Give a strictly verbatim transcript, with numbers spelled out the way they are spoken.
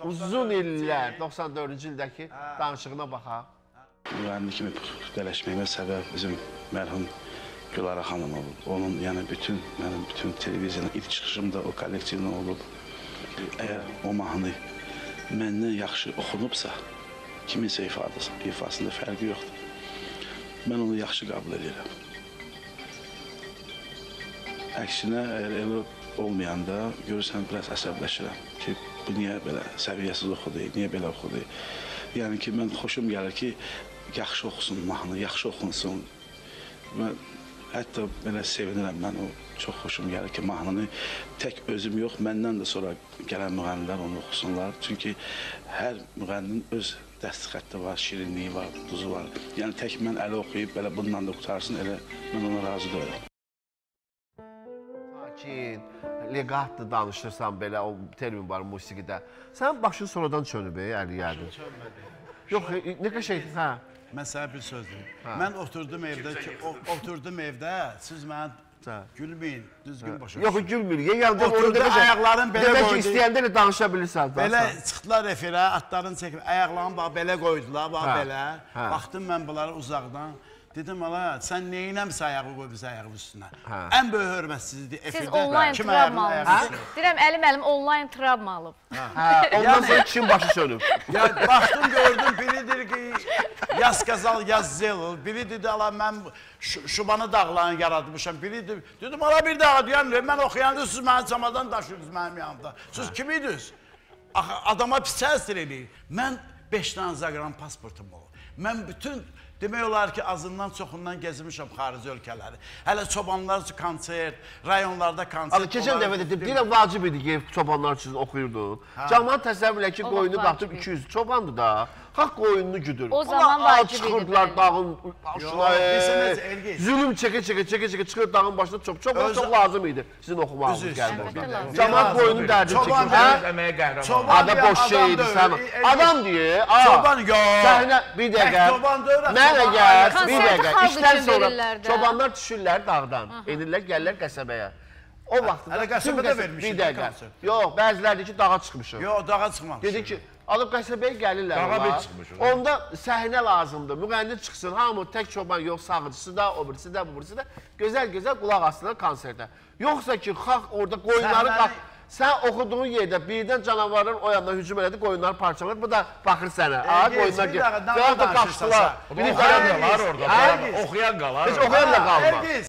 uzun illər, doxsan dördüncü ildəki danışığına baxaq. Müğənni kimi dələşməyimə səbəb bizim mərhum Gülara xanım olub. Onun, yəni bütün, mənim bütün televiziyanın ilk çıxışımda o kollektivlə olub. Əgər o mahnı məndən yaxşı oxunubsa, kiminsə ifasında fərqi yoxdur. Mən onu yaxşı qəbul edirəm. Əksinə, əgər elə olmayanda görürsən, biraz əsəbləşirəm ki, bu niyə belə səviyyəsiz oxudu, niyə belə oxudu. Yəni ki, mən xoşum gəlir ki, yaxşı oxusun mahnı, yaxşı oxunsun. Mən hətta belə sevinirəm, mən o çox xoşum gəlir ki, mahnını tək özüm yox, məndən də sonra gələn müğənnilər onu oxusunlar. Çünki hər müğənninin öz dəsti xətti var, şirinliyi var, duzu var. Yəni tək mən əli oxuyub, belə bundan da qutarsın, elə mən ona razı deyirəm. Sakin, leqatlı danışırsan belə, o termin var musiqidə. Sən başın sonradan çönüb, əli yərdin. Yox, nə qəşək, hə? Mən sənə bir söz deyim. Mən oturdum evdə ki, oturdum evdə, siz mənə gülməyin, düzgün başa düşün. Yox, gülmür. Oturdu, ayaqlarını belə qoydu. qoydu. Demək ki, istəyəndə elə danışa bilirsən. Belə çıxdılar efirə, atlarını çəkib, ayaqlarını bax, belə qoydular, bax, belə. Baxdım mən bunları uzaqdan. Dedim, ala, sən neyinəmsə ayağı qoyubsa ayağın üstünə. Ən böyük hörmətsizdir efirdə. Siz onlayn travma almışsınız. Deyirəm, əlim əlim onlayn travma alıb. Ondan sonra kişinin başı sönüb. Baxdım, gördüm, biridir ki, yaz qazal, yaz zelil. Biri dedi, ala, mən Şubanı dağlarını yaratmışam. Biri dedi, dedim, ala, bir dağa deyəm, mən oxuyanda siz mənim çamadan daşıyordunuz mənim yanımda. Siz kimiydiniz? Adama pis təsir eləyir. Mən beş dənə zaqran pasportum olub. Mən bütün... Demək olar ki, azından çoxundan gezmişəm xarici ölkələri. Hələ çobanlar üçün konsert, rayonlarda konsert. Keçən dəfə dedim, deyirəm, vacib idi ki, çobanlar üçün oxuyurdun. Cəmaat təsəvvür elə ki, qoyunu qatıb iki yüz çobandır da. Haqq qoyununu güdür. O zaman vacib idi. Çıxırdılar dağın başına, zülüm çəkə-çəkə, çəkə-çəkə çıxır dağın başına çox. Çoban çox lazım idi sizin oxumağınız gəldi. Cəmaat qoyunun dərdini çəkir. Ada boş şey idi, sən. Adam deyir, səhnə bir dəqiqə. Mənə gəl, bir dəqiqə, işdən sonra çobanlar düşürlər dağdan, edirlər, gəlirlər qəsəbəyə. O vaxtında hələ qəsəbədə vermişik bir dəqiqə. Yox, bəzilərdir ki, dağa çıxmışım. Yox, dağa çıxmamışım. Dedi ki, alıb qəsəbəyə gəlirlər. Dağa bir çıxmışım. Onda səhnə lazımdır, müğənni çıxsın, hamı tək çoban yox, sağıcısı da, o birisi də, bu birisi də. Gözəl-gözəl qulaq asılır konsertə. Yoxsa ki, xalq orada qoyunları qat... Sən oxuduğun yerdə birdən canavarın o yandan hücum elədi, qoyunları parçalar. Bu da baxır sənə. Qoyunlar gəlir. Və orada qaçdılar. Oxuyan qalar orada. Oxuyan qalar. Heç oxuyan da qalmaz.